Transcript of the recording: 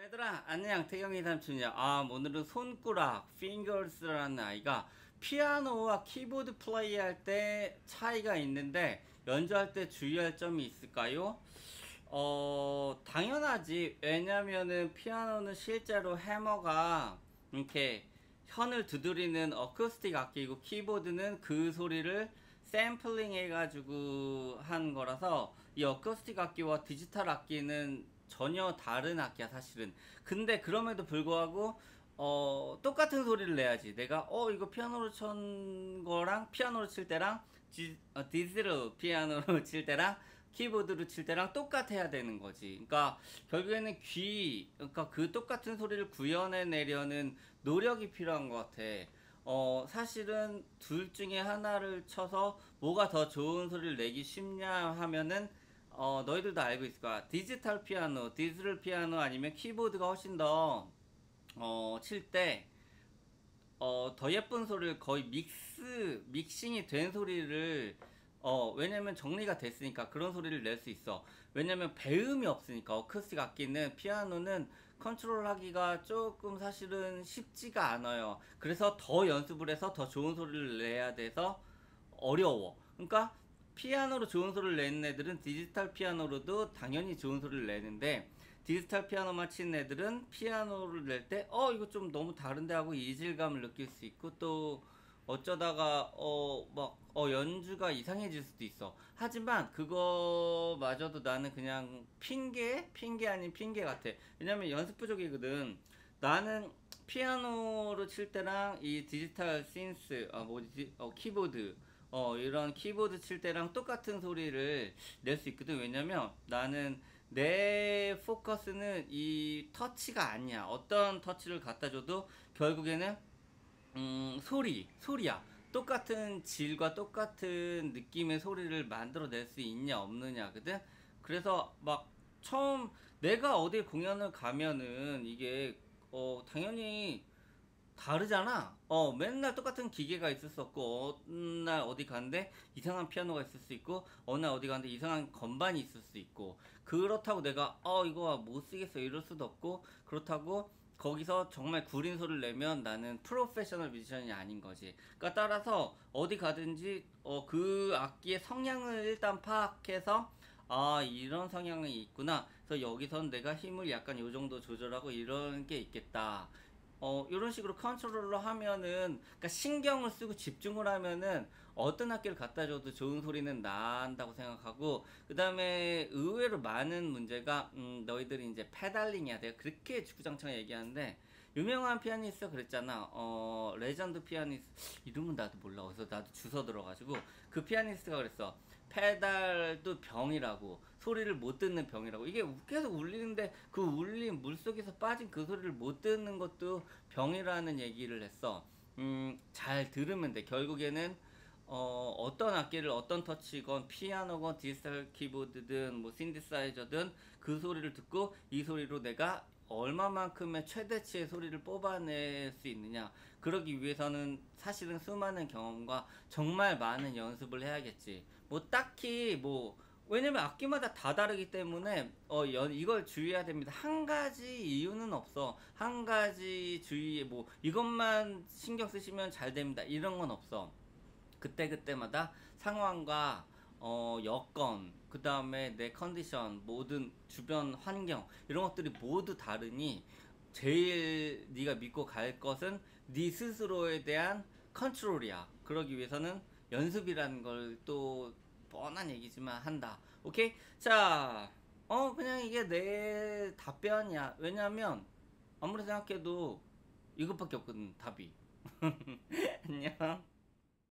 얘들아 안녕, 태경이 삼촌이야. 오늘은 손가락 fingers라는 아이가 피아노와 키보드 플레이할 때 차이가 있는데 연주할 때 주의할 점이 있을까요? 당연하지. 왜냐면은 피아노는 실제로 해머가 이렇게 현을 두드리는 어쿠스틱 악기이고, 키보드는 그 소리를 샘플링 해가지고 한 거라서 이 어쿠스틱 악기와 디지털 악기는 전혀 다른 악기야 사실은. 근데 그럼에도 불구하고 똑같은 소리를 내야지. 내가 이거 피아노로 친 거랑 피아노로 칠 때랑 디지털 피아노로 칠 때랑 키보드로 칠 때랑 똑같아야 되는 거지. 그러니까 결국에는 그러니까 그 똑같은 소리를 구현해 내려는 노력이 필요한 것 같아. 사실은 둘 중에 하나를 쳐서 뭐가 더 좋은 소리를 내기 쉽냐 하면은 너희들도 알고 있을 거야. 디지털 피아노 아니면 키보드가 훨씬 더 칠 때 더 예쁜 소리를, 거의 믹싱이 된 소리를, 왜냐면 정리가 됐으니까 그런 소리를 낼 수 있어. 왜냐면 배음이 없으니까. 어쿠스틱 악기는, 피아노는 컨트롤 하기가 조금 사실은 쉽지가 않아요. 그래서 더 연습을 해서 더 좋은 소리를 내야 돼서 어려워. 그러니까 피아노로 좋은 소리를 내는 애들은 디지털 피아노로도 당연히 좋은 소리를 내는데, 디지털 피아노만 치는 애들은 피아노를 낼 때 이거 좀 너무 다른데 하고 이질감을 느낄 수 있고, 또 어쩌다가 연주가 이상해질 수도 있어. 하지만 그거마저도 나는 그냥 핑계 아닌 핑계 같아. 왜냐면 연습 부족이거든. 나는 피아노로 칠 때랑 이 디지털 신스 키보드, 이런 키보드 칠 때랑 똑같은 소리를 낼 수 있거든. 왜냐면 나는 내 포커스는 이 터치가 아니야. 어떤 터치를 갖다 줘도 결국에는 소리야. 똑같은 질과 똑같은 느낌의 소리를 만들어낼 수 있냐 없느냐거든. 그래서 막 처음 내가 어디 공연을 가면은 이게 당연히 다르잖아. 맨날 똑같은 기계가 있을 수 없고, 어느 날 어디 가는데 이상한 피아노가 있을 수 있고, 어느 날 어디 가는데 이상한 건반이 있을 수 있고, 그렇다고 내가 이거 못 쓰겠어 이럴 수도 없고, 그렇다고 거기서 정말 구린 소리를 내면 나는 프로페셔널 뮤지션이 아닌 거지. 그러니까 따라서 어디 가든지 그 악기의 성향을 일단 파악해서, 이런 성향이 있구나. 그래서 여기선 내가 힘을 약간 요 정도 조절하고 이런 게 있겠다. 이런 식으로 컨트롤러 하면은, 그러니까 신경을 쓰고 집중을 하면은 어떤 악기를 갖다 줘도 좋은 소리는 난다고 생각하고, 그 다음에 의외로 많은 문제가, 너희들이 이제 페달링이야. 내가 그렇게 주구장창 얘기하는데, 유명한 피아니스트가 그랬잖아. 레전드 피아니스트, 이름은 나도 몰라. 그래서 나도 주워 들어가지고, 그 피아니스트가 그랬어. 페달도 병이라고, 소리를 못 듣는 병이라고. 이게 계속 울리는데 그 울림, 물속에서 빠진 그 소리를 못 듣는 것도 병이라는 얘기를 했어. 잘 들으면 돼. 결국에는 어떤 악기를, 어떤 터치건 피아노건 디지털 키보드든 뭐 신디사이저든 그 소리를 듣고 이 소리로 내가 얼마만큼의 최대치의 소리를 뽑아낼 수 있느냐. 그러기 위해서는 사실은 수많은 경험과 정말 많은 연습을 해야겠지. 뭐 딱히 왜냐면 악기마다 다 다르기 때문에 이걸 주의해야 됩니다. 한 가지 이유는 없어. 한 가지 이것만 신경 쓰시면 잘 됩니다, 이런 건 없어. 그때그때마다 상황과 여건, 그 다음에 내 컨디션, 모든 주변 환경, 이런 것들이 모두 다르니 제일 네가 믿고 갈 것은 네 스스로에 대한 컨트롤이야. 그러기 위해서는 연습이라는 걸, 또 뻔한 얘기지만 한다. 오케이? 자, 그냥 이게 내 답변이야. 왜냐면 아무리 생각해도 이것밖에 없거든, 답이. 안녕.